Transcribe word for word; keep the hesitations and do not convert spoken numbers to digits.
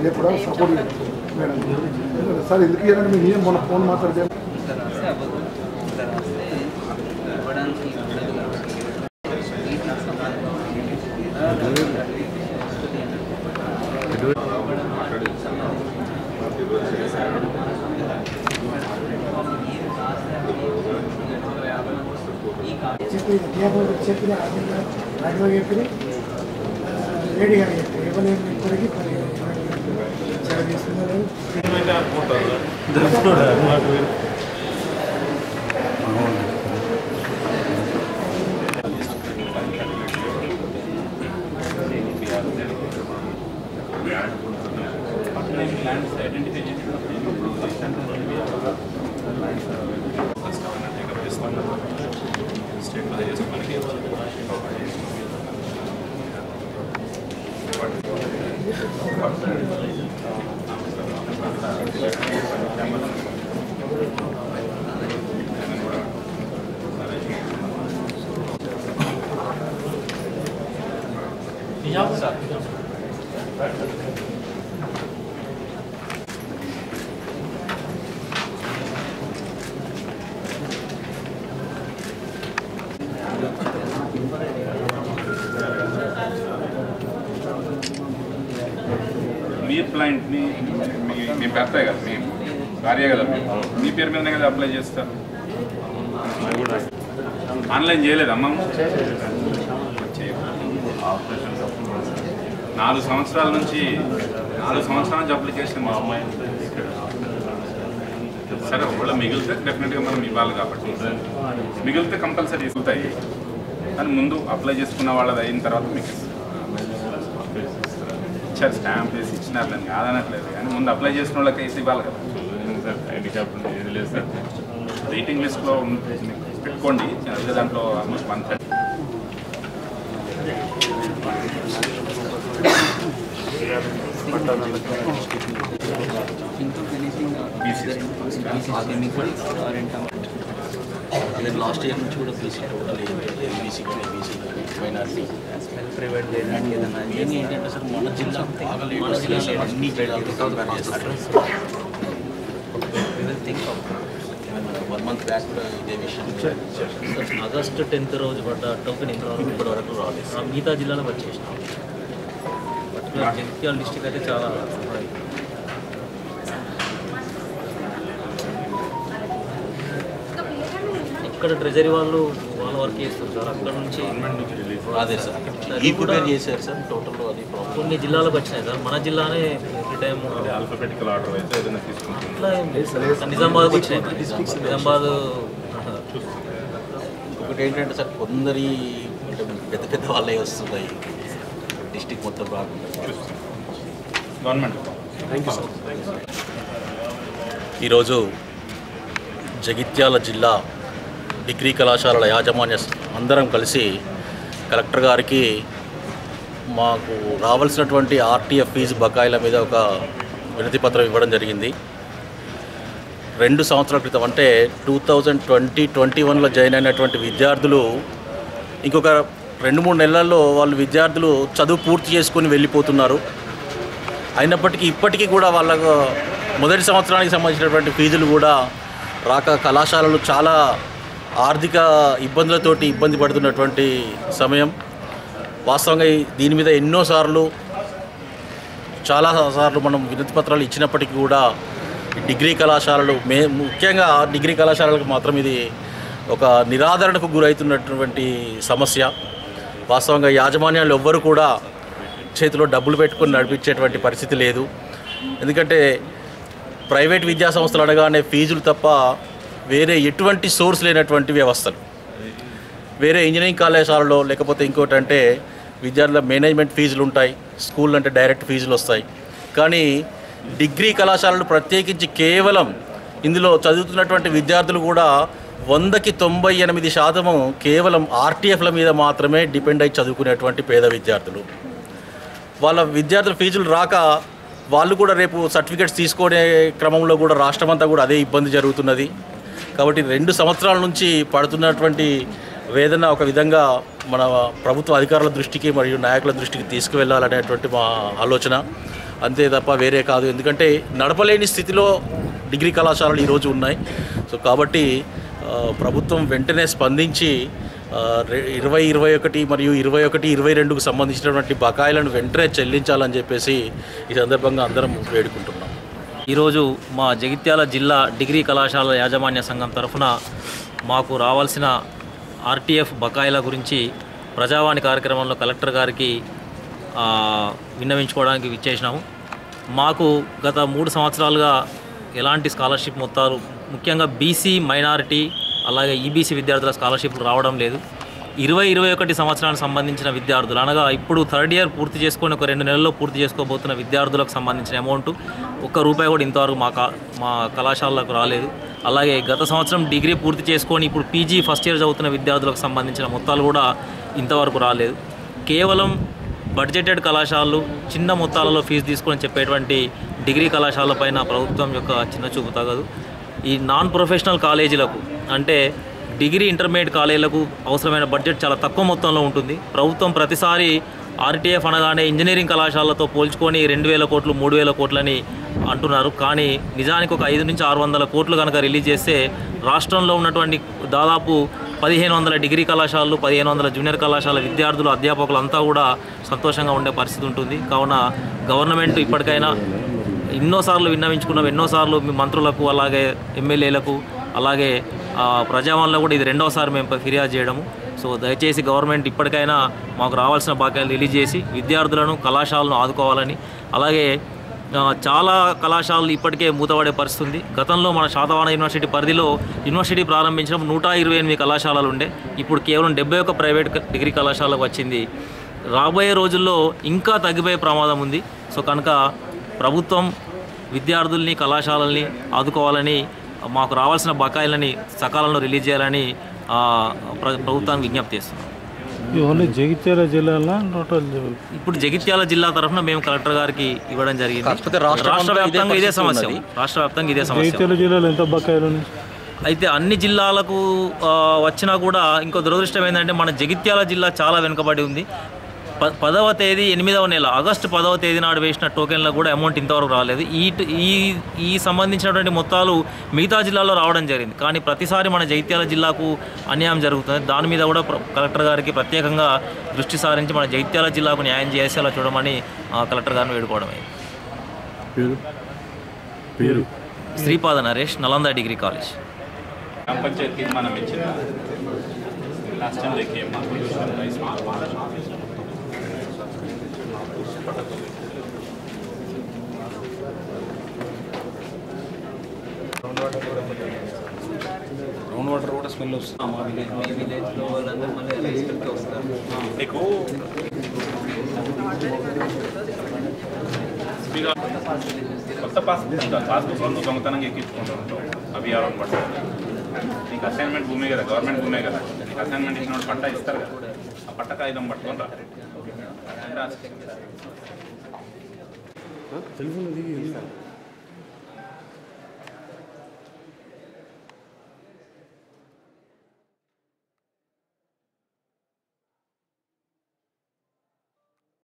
కూడా support madam sir ఎందుకు ఇవ్వాలని మీరు ఏం మొన్న ఫోన్ మాట్లాడితే చెప్పిన అడ్వా చెప్పి రెడీగా చెప్పి ఎవరు ఇప్పటికీ చాలా చేస్తున్నారు మీ క్లయింట్ని మీ పెద్ద కదా మీ భార్య కదా మీ పేరు మీదనే కదా అప్లై చేస్తారు ఆన్లైన్ చేయలేదమ్మా నాలుగు సంవత్సరాల నుంచి నాలుగు సంవత్సరాల నుంచి అప్లికేషన్ సరే ఒకవేళ మిగిలితే డెఫినెట్గా మనం ఇవ్వాలి కాబట్టి మిగిలితే కంపల్సరీ ఇస్తాయి కానీ ముందు అప్లై చేసుకున్న వాళ్ళది అయిన తర్వాత మీకు ఇచ్చారు స్టాంప్ వేసి ఇచ్చినారు దాన్ని కాదనట్లేదు కానీ ముందు అప్లై చేసుకున్న వాళ్ళకి వేసి ఇవ్వాలి కదా సార్ ఐడి కార్డు ఏది లేదు సార్ వెయిటింగ్ లిస్ట్లో పెట్టుకోండి దాంట్లో almost one thirty last year నుంచి కూడా BC total BC BC minority private ఏదైనా ఇవన్నీ ఏంటంటే సార్ మన జిల్లా మన జిల్లాలో అన్ని కంపేర్ చేస్తారు థింక్ వన్ మంత్ బ్యాక్ ఇదే విషయం ఆగస్టు టెన్త్ రోజు పడ్డ టోకెన్ ఇంతవరకు ఇప్పటి వరకు రాలేదు మిగతా జిల్లాలో వచ్చేసినాం పర్టికులర్ జగిత్యాల డిస్ట్రిక్ట్ అయితే చాలా ఇక్కడ ట్రెజరీ వాళ్ళు వాళ్ళ వర్క్ చేస్తారు సార్ అక్కడ నుంచి అదే సార్ ఈ ప్రిపేర్ చేశారు సార్ టోటల్ అది కొన్ని జిల్లాలకు వచ్చినాయి సార్ మన జిల్లానే ఎవ్రీ టైం ఆల్ఫాబెటికల్ ఆర్డర్ అయితే ఏదైనా తీసుకుంటాం ఇట్లా ఏం లేదు సార్ నిజామాబాద్కి వచ్చినాయి నిజామాబాద్ ఒకటి ఏంటంటే సార్ కొందరి పెద్ద పెద్ద వాళ్ళే వస్తున్నాయి డిస్టిక్ మొత్తం రాకుండా గవర్నమెంట్ థ్యాంక్ యూ సార్ ఈరోజు జగిత్యాల జిల్లా డిగ్రీ కళాశాలల యాజమాన్య అందరం కలిసి కలెక్టర్ గారికి మాకు రావాల్సినటువంటి ఆర్టీఎఫ్ ఫీజు బకాయిల మీద ఒక వినతి పత్రం ఇవ్వడం జరిగింది. రెండు సంవత్సరాల క్రితం అంటే టూ థౌజండ్ ట్వంటీ ట్వంటీ వన్లో జాయిన్ అయినటువంటి విద్యార్థులు ఇంకొక రెండు మూడు నెలల్లో వాళ్ళు విద్యార్థులు చదువు పూర్తి చేసుకొని వెళ్ళిపోతున్నారు. అయినప్పటికీ ఇప్పటికీ కూడా వాళ్ళకు మొదటి సంవత్సరానికి సంబంధించినటువంటి ఫీజులు కూడా రాక కళాశాలలు చాలా ఆర్థిక ఇబ్బందులతోటి ఇబ్బంది పడుతున్నటువంటి సమయం. వాస్తవంగా దీని మీద ఎన్నోసార్లు చాలా సార్లు మనం వినతి పత్రాలు ఇచ్చినప్పటికీ కూడా డిగ్రీ కళాశాలలు మే ముఖ్యంగా డిగ్రీ కళాశాలలకు మాత్రం ఇది ఒక నిరాదరణకు గురవుతున్నటువంటి సమస్య. వాస్తవంగా యాజమాన్యాలు ఎవ్వరు కూడా చేతిలో డబ్బులు పెట్టుకొని నడిపించేటువంటి పరిస్థితి లేదు. ఎందుకంటే ప్రైవేట్ విద్యా సంస్థలు అనగానే ఫీజులు తప్ప వేరే ఎటువంటి సోర్స్ లేనటువంటి వ్యవస్థలు. వేరే ఇంజనీరింగ్ కళాశాలలో లేకపోతే ఇంకోటి అంటే విద్యార్థుల మేనేజ్మెంట్ ఫీజులు ఉంటాయి, స్కూల్ అంటే డైరెక్ట్ ఫీజులు వస్తాయి. కానీ డిగ్రీ కళాశాలలు ప్రత్యేకించి కేవలం ఇందులో చదువుతున్నటువంటి విద్యార్థులు కూడా వందకి తొంభై ఎనిమిది శాతము కేవలం ఆర్టీఎఫ్ల మీద మాత్రమే డిపెండ్ అయి చదువుకునేటువంటి పేద విద్యార్థులు. వాళ్ళ విద్యార్థుల ఫీజులు రాక వాళ్ళు కూడా రేపు సర్టిఫికేట్స్ తీసుకునే క్రమంలో కూడా రాష్ట్రమంతా కూడా అదే ఇబ్బంది జరుగుతున్నది. కాబట్టి రెండు సంవత్సరాల నుంచి పడుతున్నటువంటి వేదన ఒక విధంగా మన ప్రభుత్వ అధికారుల దృష్టికి మరియు నాయకుల దృష్టికి తీసుకువెళ్ళాలనేటువంటి మా ఆలోచన. అంతే తప్ప వేరే కాదు. ఎందుకంటే నడపలేని స్థితిలో డిగ్రీ కళాశాలలు ఈరోజు ఉన్నాయి. సో కాబట్టి ప్రభుత్వం వెంటనే స్పందించి ఇరవై ఇరవై ఒకటి మరియు ఇరవై ఒకటి ఇరవై రెండుకు సంబంధించినటువంటి బకాయిలను వెంటనే చెల్లించాలని చెప్పేసి ఈ సందర్భంగా అందరం వేడుకుంటున్నాం. ఈరోజు మా జగిత్యాల జిల్లా డిగ్రీ కళాశాల యాజమాన్య సంఘం తరఫున మాకు రావాల్సిన ఆర్టీఎఫ్ బకాయిల గురించి ప్రజావాణి కార్యక్రమంలో కలెక్టర్ గారికి విన్నవించుకోవడానికి విచ్చేసినాము. మాకు గత మూడు సంవత్సరాలుగా ఎలాంటి స్కాలర్షిప్ మొత్తాలు, ముఖ్యంగా బీసీ, మైనారిటీ అలాగే ఈబీసీ విద్యార్థుల స్కాలర్షిప్లు రావడం లేదు. ఇరవై ఇరవై ఒకటి సంవత్సరానికి సంబంధించిన విద్యార్థులు అనగా ఇప్పుడు థర్డ్ ఇయర్ పూర్తి చేసుకొని ఒక రెండు నెలల్లో పూర్తి చేసుకోబోతున్న విద్యార్థులకు సంబంధించిన అమౌంట్ ఒక్క రూపాయి కూడా ఇంతవరకు మా మా కళాశాలకు రాలేదు. అలాగే గత సంవత్సరం డిగ్రీ పూర్తి చేసుకొని ఇప్పుడు పీజీ ఫస్ట్ ఇయర్ చదువుతున్న విద్యార్థులకు సంబంధించిన మొత్తాలు కూడా ఇంతవరకు రాలేదు. కేవలం బడ్జెటెడ్ కళాశాలలు చిన్న మొత్తాలలో ఫీజు తీసుకొని చెప్పేటువంటి డిగ్రీ కళాశాలపైన ప్రభుత్వం యొక్క చిన్న చూపు తగదు. ఈ నాన్ ప్రొఫెషనల్ కాలేజీలకు అంటే డిగ్రీ ఇంటర్మీడియట్ కాలేజీలకు అవసరమైన బడ్జెట్ చాలా తక్కువ మొత్తంలో ఉంటుంది. ప్రభుత్వం ప్రతిసారి ఆర్టీఎఫ్ అనగానే ఇంజనీరింగ్ కళాశాలతో పోల్చుకొని రెండు వేల కోట్లు మూడు వేల కోట్లని అంటున్నారు. కానీ నిజానికి ఒక ఐదు నుంచి ఆరు వందల కోట్లు కనుక రిలీజ్ చేస్తే రాష్ట్రంలో ఉన్నటువంటి దాదాపు పదిహేను వందల డిగ్రీ కళాశాలలు, పదిహేను వందల జూనియర్ కళాశాల విద్యార్థులు, అధ్యాపకులు అంతా కూడా సంతోషంగా ఉండే పరిస్థితి ఉంటుంది. కావున గవర్నమెంట్ ఇప్పటికైనా ఎన్నోసార్లు విన్నవించుకున్నాం, ఎన్నోసార్లు మీ మంత్రులకు అలాగే ఎమ్మెల్యేలకు అలాగే ప్రజావాణిలో కూడా ఇది రెండవసారి మేము ఫిర్యాదు చేయడము. సో దయచేసి గవర్నమెంట్ ఇప్పటికైనా మాకు రావాల్సిన బాధ్యతలు రిలీజ్ చేసి విద్యార్థులను, కళాశాలను ఆదుకోవాలని, అలాగే చాలా కళాశాలలు ఇప్పటికే మూతపడే పరిస్థితి ఉంది. గతంలో మన శాతవాహన యూనివర్సిటీ పరిధిలో యూనివర్సిటీ ప్రారంభించడం నూట ఇరవై ఎనిమిది కళాశాలలు ఉండే, ఇప్పుడు కేవలం డెబ్బై ఒక్క ప్రైవేట్ డిగ్రీ కళాశాలకు వచ్చింది. రాబోయే రోజుల్లో ఇంకా తగ్గిపోయే ప్రమాదం ఉంది. సో కనుక ప్రభుత్వం విద్యార్థుల్ని, కళాశాలల్ని ఆదుకోవాలని, మాకు రావాల్సిన బకాయిలని సకాలంలో రిలీజ్ చేయాలని ప్రభుత్వానికి విజ్ఞప్తి చేస్తున్నాం. జగిత్యాల జిల్లా ఇప్పుడు జగిత్యాల జిల్లా తరఫున మేము కలెక్టర్ గారికి ఇవ్వడం జరిగింది. రాష్ట్ర వ్యాప్తంగా ఇదే సమస్య రాష్ట్ర వ్యాప్తంగా ఇదే సమస్య జిల్లాలో ఎంత బకాయిలు అయితే అన్ని జిల్లాలకు వచ్చినా కూడా ఇంకో దురదృష్టం ఏంటంటే మన జగిత్యాల జిల్లా చాలా వెనుకబడి ఉంది. ప పదవ తేదీ ఎనిమిదవ నెల ఆగస్టు పదవ తేదీ నాడు వేసిన టోకెన్లకు కూడా అమౌంట్ ఇంతవరకు రాలేదు. ఈ ఈ ఈ సంబంధించినటువంటి మొత్తాలు మిగతా జిల్లాల్లో రావడం జరిగింది. కానీ ప్రతిసారి మన జగిత్యాల జిల్లాకు అన్యాయం జరుగుతుంది. దాని మీద కూడా కలెక్టర్ గారికి ప్రత్యేకంగా దృష్టి సారించి మన జగిత్యాల జిల్లాకు న్యాయం చేసేలా చూడమని కలెక్టర్ గారిని వేడుకోవడం అయింది. Sripada Naresh, Nalanda degree college. Ground water కూడా స్మెల్ వస్తుంది. నీకు కొత్త పాస్బుక్ పాస్బుక్ దొంగతనంగా ఎక్కించుకుంటూ ఉంటావు. అవి అనమాట నీకు అసైన్మెంట్ భూమే కదా, గవర్నమెంట్ భూమే కదా, నీకు అసైన్మెంట్ ఇచ్చిన పట్టా ఇస్తారు కదా, ఆ పట్ట కాగితం పట్టుకొని రా.